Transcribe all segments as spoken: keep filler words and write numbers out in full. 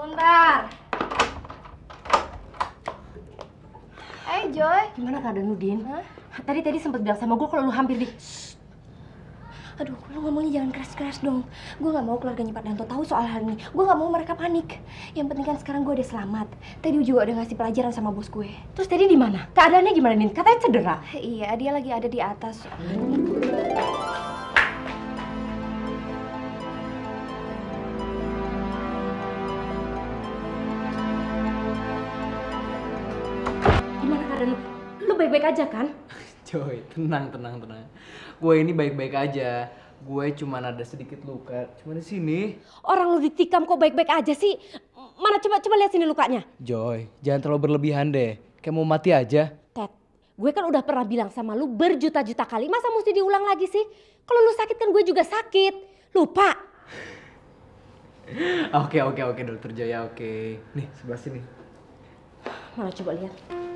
Sebentar. Hai Joy. Gimana keadaan lu, Din? Hah? Tadi tadi sempat bilang sama gue kalau lu hampir di... Shh. Aduh, lu ngomongnya jangan keras-keras dong. Gue gak mau keluarganya Pak Danto tahu soal hal ini. Gue gak mau mereka panik. Yang penting kan sekarang gue udah selamat. Tadi juga udah ngasih pelajaran sama bos gue. Terus tadi di mana? Keadaannya gimana, Din? Katanya cedera. Iya, dia lagi ada di atas. Gimana keadaan lu? Lu baik-baik aja kan? Joy, tenang, tenang, tenang. Gue ini baik-baik aja. Gue cuma ada sedikit luka, cuma di sini. Orang lu ditikam kok baik-baik aja sih? Mana coba coba lihat sini lukanya. Joy, jangan terlalu berlebihan deh. Kayak mau mati aja. Ted, gue kan udah pernah bilang sama lu berjuta-juta kali. Masa mesti diulang lagi sih? Kalau lu sakit kan gue juga sakit. Lupa. Oke, oke, oke, dokter Jaya, oke. Nih, sebelah sini. Mana coba lihat.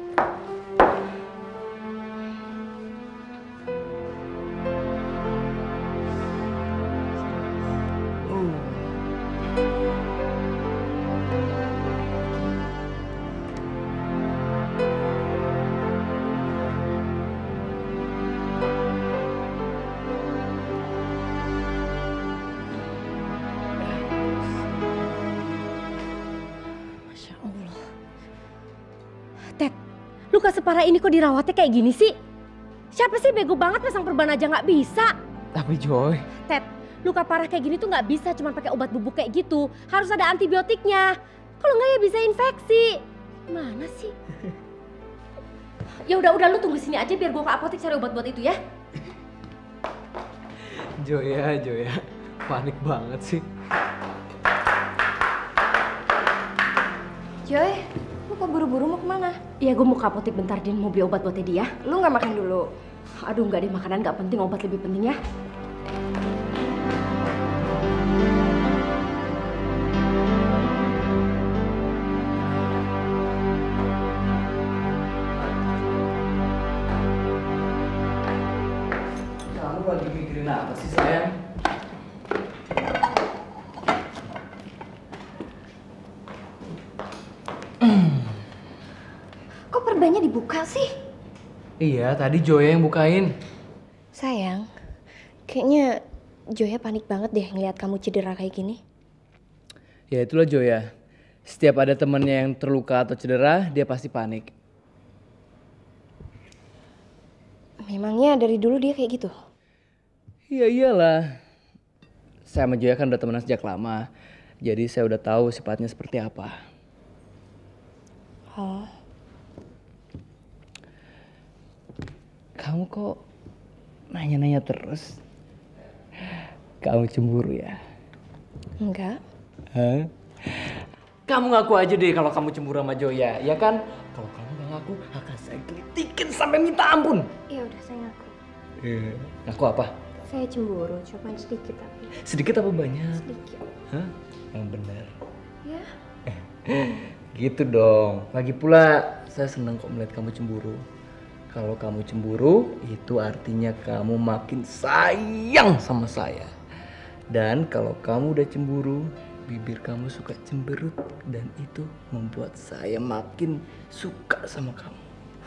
Ted, luka separah ini kok dirawatnya kayak gini sih? Siapa sih bego banget pasang perban aja nggak bisa? Tapi Joy. Ted, luka parah kayak gini tuh nggak bisa cuma pakai obat bubuk kayak gitu. Harus ada antibiotiknya. Kalau nggak ya bisa infeksi. Mana sih? Ya udah udah lu tunggu sini aja biar gua ke apotek cari obat buat itu ya. Joya, Joya. Panik banget sih. Joy, lu kok buru-buru mau kemana? Iya, gue mau ke apotek bentar, Din. Mau beli obat buat Teddy ya. Lu nggak makan dulu? Aduh, nggak deh, makanan nggak penting, obat lebih penting ya. Kamu lagi mikirin apa sih, sayang? Kok perbannya dibuka sih? Iya, tadi Joya yang bukain. Sayang, kayaknya Joya panik banget deh ngeliat kamu cedera kayak gini. Ya itulah Joya. Setiap ada temennya yang terluka atau cedera, dia pasti panik. Memangnya dari dulu dia kayak gitu? Iya iyalah. Saya sama Joya kan udah temenan sejak lama. Jadi saya udah tahu sifatnya seperti apa. Oh. Kamu kok nanya-nanya terus? Kamu cemburu ya? Enggak. Hah? Kamu ngaku aja deh kalau kamu cemburu sama Joya, ya kan? Kalau kamu gak ngaku, akan saya gelitikin sampai minta ampun. Ya udah saya ngaku. Iya. Ngaku apa? Saya cemburu, cuma sedikit tapi. Sedikit apa banyak? Sedikit. Hah? Yang benar. Ya. Gitu dong. Lagi pula saya seneng kok melihat kamu cemburu. Kalau kamu cemburu, itu artinya kamu makin sayang sama saya. Dan kalau kamu udah cemburu, bibir kamu suka cemberut. Dan itu membuat saya makin suka sama kamu.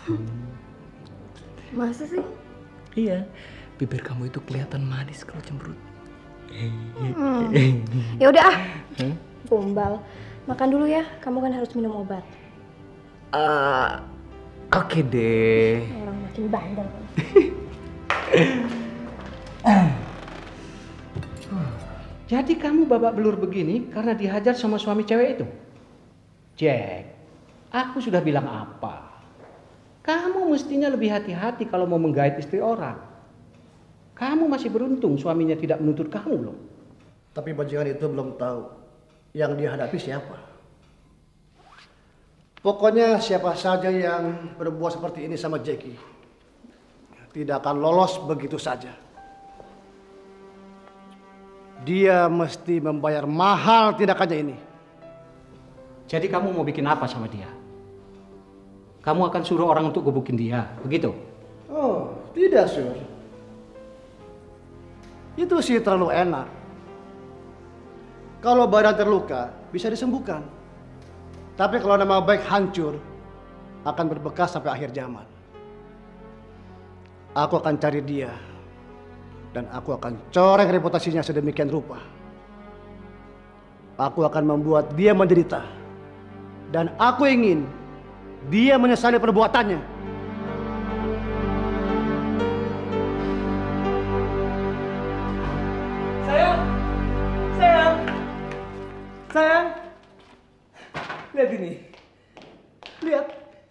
Masa sih? Iya, bibir kamu itu kelihatan manis kalau cemberut. Hmm. Ya udah ah. Hmm? Gombal. Makan dulu ya, kamu kan harus minum obat. Ah, oke deh. Orang makin bandel. Jadi kamu babak belur begini karena dihajar sama suami cewek itu? Jack, aku sudah bilang apa? Kamu mestinya lebih hati-hati kalau mau menggait istri orang. Kamu masih beruntung suaminya tidak menuntut kamu loh. Tapi bajingan itu belum tahu yang dia hadapi siapa. Pokoknya siapa saja yang berbuat seperti ini sama Jackie tidak akan lolos begitu saja. Dia mesti membayar mahal tindakannya ini. Jadi kamu mau bikin apa sama dia? Kamu akan suruh orang untuk gebukin dia, begitu? Oh, tidak, Sur. Itu sih terlalu enak. Kalau badan terluka, bisa disembuhkan. Tapi kalau nama baik hancur, akan berbekas sampai akhir zaman. Aku akan cari dia. Dan aku akan coreng reputasinya sedemikian rupa. Aku akan membuat dia menderita. Dan aku ingin dia menyesali perbuatannya. Sayang! Sayang! Sayang! Lihat ini. Lihat.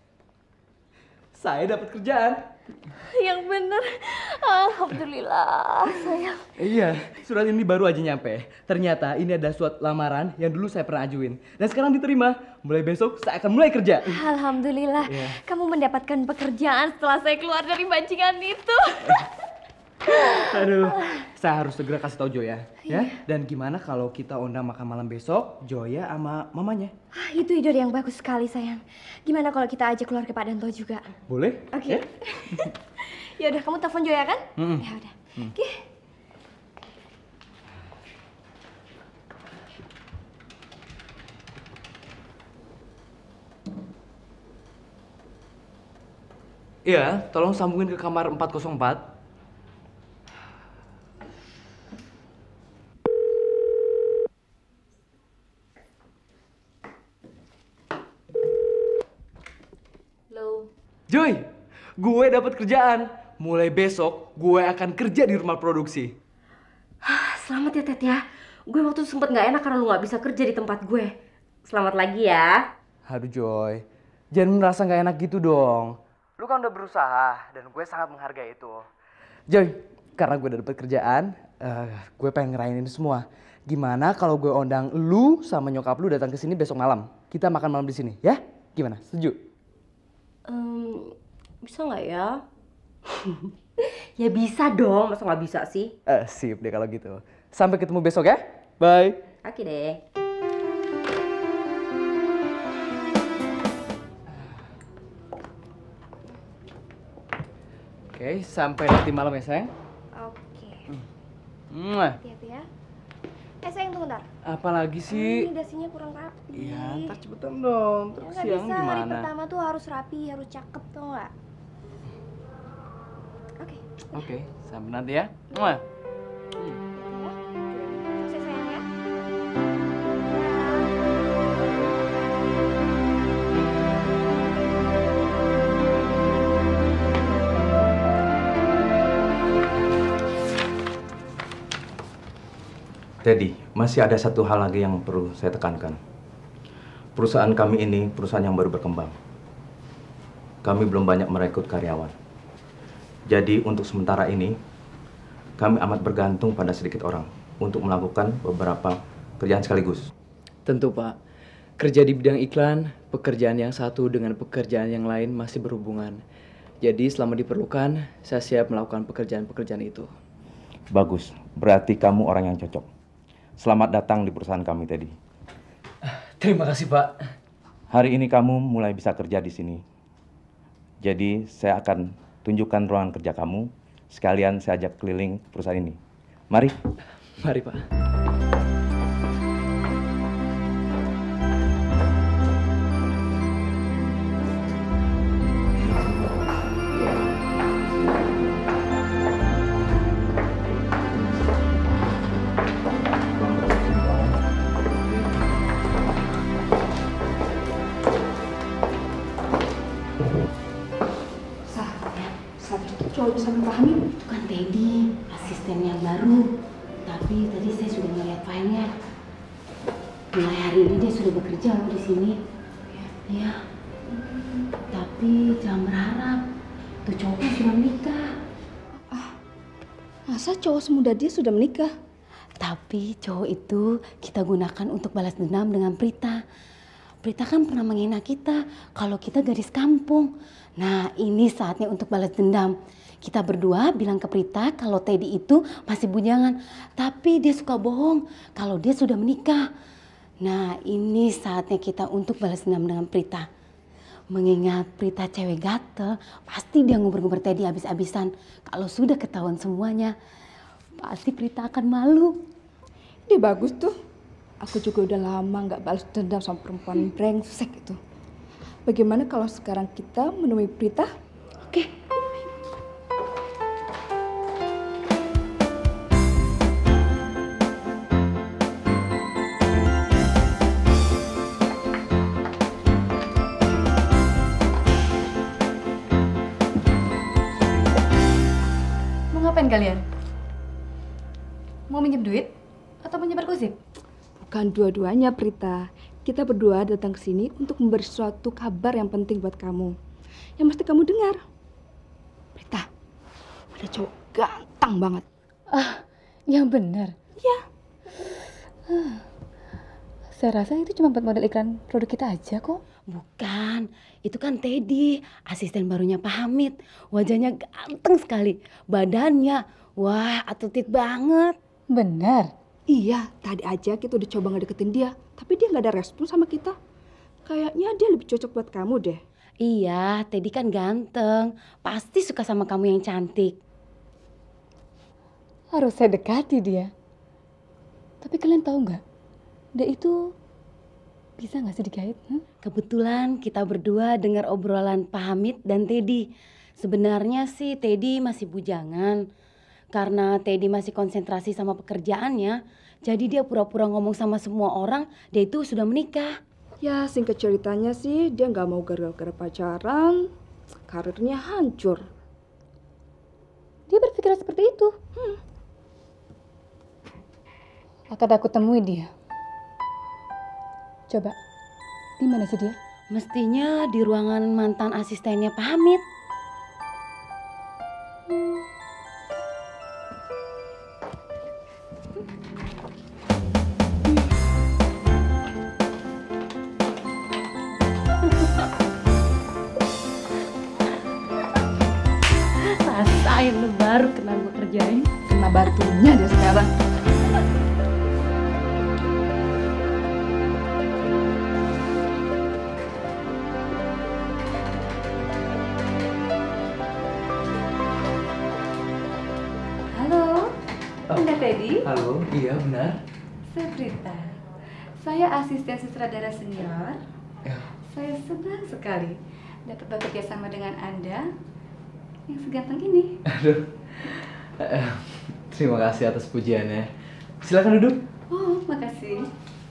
Saya dapat kerjaan. Yang bener. Alhamdulillah, sayang. Iya, surat ini baru aja nyampe. Ternyata ini ada surat lamaran yang dulu saya pernah ajuin. Dan sekarang diterima. Mulai besok saya akan mulai kerja. Alhamdulillah, Iya. kamu mendapatkan pekerjaan setelah saya keluar dari bajingan itu. Aduh, saya harus segera kasih tahu Joya, ya. Dan gimana kalau kita undang makan malam besok, Joya sama mamanya? Ah, itu ide yang bagus sekali, sayang. Gimana kalau kita ajak keluarga Pak Danto juga? Boleh? Oke. Ya? Ya udah, kamu telepon Joya kan? Mm-mm. Ya udah. Oke. Iya, tolong sambungin ke kamar empat nol empat. Halo. Joy, gue dapat kerjaan. Mulai besok, gue akan kerja di rumah produksi. Selamat ya, Ted ya. Gue waktu itu sempet nggak enak karena lu nggak bisa kerja di tempat gue. Selamat lagi ya. Aduh Joy, jangan merasa nggak enak gitu dong. Lu kan udah berusaha dan gue sangat menghargai itu. Joy, karena gue udah dapet kerjaan, uh, gue pengen ngerayain ini semua. Gimana kalau gue undang lu sama nyokap lu datang ke sini besok malam? Kita makan malam di sini, ya? Gimana? Setuju? Um, bisa nggak ya? Ya bisa dong, masa nggak bisa sih? Eh, sip deh kalau gitu. Sampai ketemu besok ya. Bye. Oke deh. Oke, sampai nanti malam ya sayang. Oke. Mwah. Hati-hati ya. Eh, sayang, tunggu ntar. Apalagi sih? Ini dasinya kurang rapi. Iya, ntar cepetan dong. Ya Terus nggak siang bisa, hari gimana? pertama tuh harus rapi, harus cakep, tau nggak? Oke. Oke, sampai nanti ya. Mwah. Sukses, sayang ya. Teddy, masih ada satu hal lagi yang perlu saya tekankan. Perusahaan kami ini perusahaan yang baru berkembang. Kami belum banyak merekrut karyawan. Jadi untuk sementara ini, kami amat bergantung pada sedikit orang untuk melakukan beberapa kerjaan sekaligus. Tentu Pak, kerja di bidang iklan, pekerjaan yang satu dengan pekerjaan yang lain masih berhubungan. Jadi selama diperlukan, saya siap melakukan pekerjaan-pekerjaan itu. Bagus, berarti kamu orang yang cocok. Selamat datang di perusahaan kami, Teddy. Terima kasih Pak. Hari ini kamu mulai bisa kerja di sini. Jadi saya akan tunjukkan ruangan kerja kamu. Sekalian saya ajak keliling perusahaan ini. Mari. Mari Pak. Cowok bisa memahami itu kan Teddy, asisten yang baru. Tapi tadi saya sudah melihat filenya. Mulai hari ini dia sudah bekerja loh di sini. Ya. Tapi jangan berharap tuh cowoknya sudah menikah. Masa cowok semuda dia sudah menikah? Tapi cowok itu kita gunakan untuk balas dendam dengan Prita. Prita kan pernah menghina kita kalau kita gadis kampung. Nah, ini saatnya untuk balas dendam. Kita berdua bilang ke Prita kalau Teddy itu masih bujangan. Tapi dia suka bohong kalau dia sudah menikah. Nah, ini saatnya kita untuk balas dendam dengan Prita. Mengingat Prita cewek gatel, pasti dia nguber-nguber Teddy habis-habisan. Kalau sudah ketahuan semuanya, pasti Prita akan malu. Dia bagus tuh. Aku juga udah lama nggak balas dendam sama perempuan brengsek itu. Bagaimana kalau sekarang kita menemui Prita? Oke. Mau ngapain kalian? Mau minjem duit atau menyebar gosip? Bukan dua-duanya, Prita. Kita berdua datang ke sini untuk memberi suatu kabar yang penting buat kamu. Yang mesti kamu dengar. Prita, ada cowok ganteng banget. Ah, yang benar. Ya. Ah, saya rasa itu cuma buat model iklan produk kita aja kok. Bukan, itu kan Teddy, asisten barunya Pak Hamid. Wajahnya ganteng sekali, badannya, wah atletik banget. Benar. Iya, tadi aja kita udah coba ngedeketin dia, tapi dia nggak ada respon sama kita. Kayaknya dia lebih cocok buat kamu deh. Iya, Teddy kan ganteng, pasti suka sama kamu yang cantik. Harus saya dekati dia. Tapi kalian tahu nggak, dia itu bisa nggak sih digait? Hmm? Kebetulan kita berdua dengar obrolan Pak Hamid dan Teddy. Sebenarnya sih Teddy masih bujangan. Karena Teddy masih konsentrasi sama pekerjaannya, jadi dia pura-pura ngomong sama semua orang dia itu sudah menikah. Ya, singkat ceritanya sih dia nggak mau gara-gara pacaran, karirnya hancur. Dia berpikir seperti itu. Hmm. Akan aku temui dia. Coba, di mana sih dia? Mestinya di ruangan mantan asistennya Pak Hamid. Rasain lu baru kena gue kerjain. Kena batunya dia sekarang. Halo, benar Teddy? Halo, iya benar. Saya Prita. Saya asisten sutradara senior. Ya. Saya senang sekali dapat bekerja sama dengan Anda yang seganteng ini. Aduh, eh, terima kasih atas pujiannya. Silakan duduk. Oh, makasih.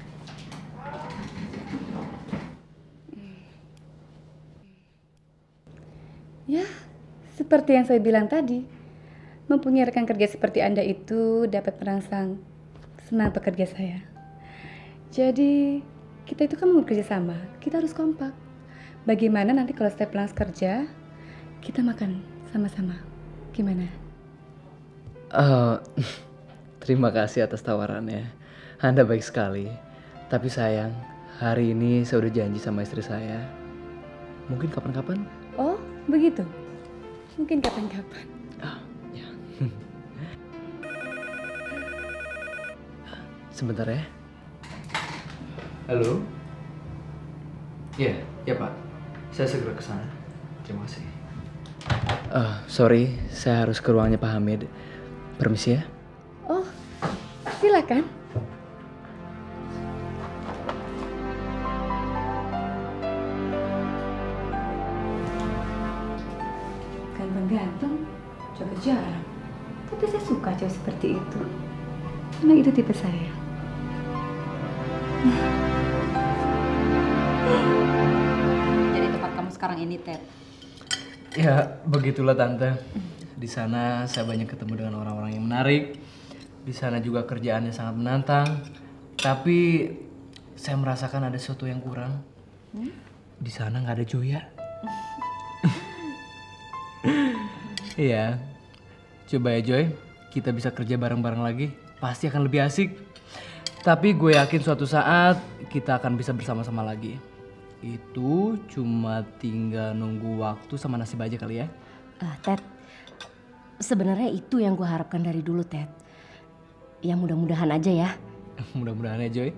Ya, seperti yang saya bilang tadi, mempunyai rekan kerja seperti Anda itu dapat merangsang semangat pekerja saya. Jadi, kita itu kan mau bekerja sama, kita harus kompak. Bagaimana nanti kalau saya pulang kerja, kita makan sama-sama. Gimana? Uh, terima kasih atas tawarannya. Anda baik sekali. Tapi sayang, hari ini saya udah janji sama istri saya. Mungkin kapan-kapan? Oh, begitu? Mungkin kapan-kapan. Ah, ya. Sebentar ya. Halo? Iya, ya Pak. Saya segera ke sana. Terima kasih. Uh, sorry, saya harus ke ruangnya Pak Hamid. Permisi ya. Oh, silakan. Ganteng-ganteng, coba jarang. Tapi saya suka cewek seperti itu. Karena itu tipe saya. Jadi tempat kamu sekarang ini, Ted? Ya, begitulah Tante. Di sana saya banyak ketemu dengan orang-orang yang menarik. Di sana juga kerjaannya sangat menantang. Tapi saya merasakan ada sesuatu yang kurang. Hmm? Di sana nggak ada Joya. Iya. Coba ya Joy, kita bisa kerja bareng-bareng lagi. Pasti akan lebih asik. Tapi gue yakin suatu saat kita akan bisa bersama-sama lagi. Itu cuma tinggal nunggu waktu sama nasib aja kali ya. Uh, Ted, sebenarnya itu yang gue harapkan dari dulu, Ted. Ya mudah-mudahan aja ya. Mudah-mudahan ya, Joy.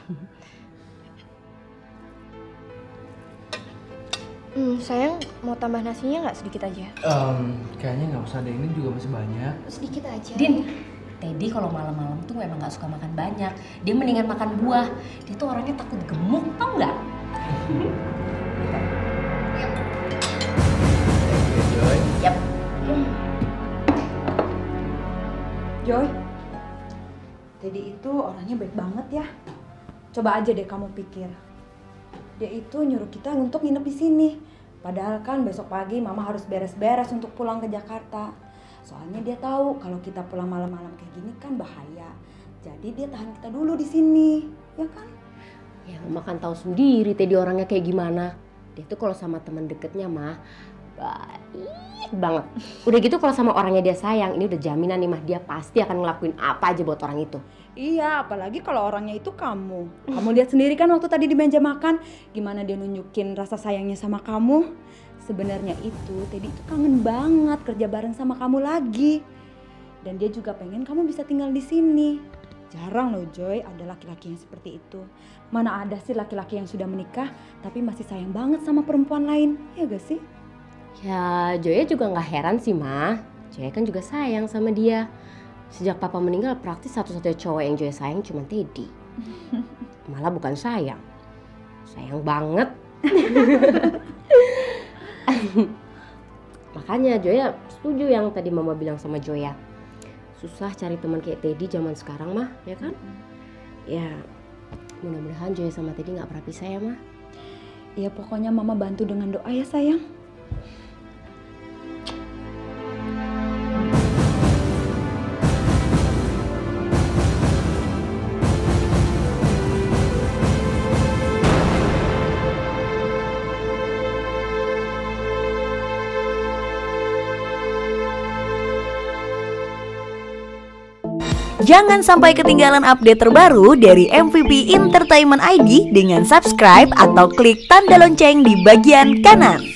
Hmm, sayang, mau tambah nasinya nggak sedikit aja? Um, kayaknya nggak usah deh, ini juga masih banyak. Sedikit aja. Din, Teddy kalau malam-malam tuh memang nggak suka makan banyak. Dia mendingan makan buah. Dia tuh orangnya takut gemuk, tau nggak? Joy. Yap. Joy, Teddy itu orangnya baik banget ya. Coba aja deh kamu pikir. Dia itu nyuruh kita untuk nginep di sini. Padahal kan besok pagi Mama harus beres-beres untuk pulang ke Jakarta. Soalnya dia tahu kalau kita pulang malam-malam kayak gini kan bahaya. Jadi dia tahan kita dulu di sini, ya kan? Ya, Mama kan tahu sendiri Teddy orangnya kayak gimana. Dia tuh kalau sama teman deketnya mah baik banget. Udah gitu kalau sama orangnya dia sayang, ini udah jaminan nih mah dia pasti akan ngelakuin apa aja buat orang itu. Iya, apalagi kalau orangnya itu kamu. Kamu lihat sendiri kan waktu tadi di meja makan, gimana dia nunjukin rasa sayangnya sama kamu. Sebenarnya itu, Teddy itu kangen banget kerja bareng sama kamu lagi. Dan dia juga pengen kamu bisa tinggal di sini. Jarang loh Joy ada laki-laki yang seperti itu. Mana ada sih laki-laki yang sudah menikah tapi masih sayang banget sama perempuan lain, ya gak sih? Ya, Joya juga gak heran sih Ma. Joya kan juga sayang sama dia. Sejak Papa meninggal praktis satu-satunya cowok yang Joya sayang cuma Teddy. Malah bukan sayang, sayang banget. Makanya Joya setuju yang tadi Mama bilang sama Joya. Susah cari teman kayak Teddy zaman sekarang mah, ya kan? Ya, mudah-mudahan Joya sama Teddy gak pernah pisah ya Ma. Ya pokoknya Mama bantu dengan doa ya sayang. Jangan sampai ketinggalan update terbaru dari M V P Entertainment I D dengan subscribe atau klik tanda lonceng di bagian kanan.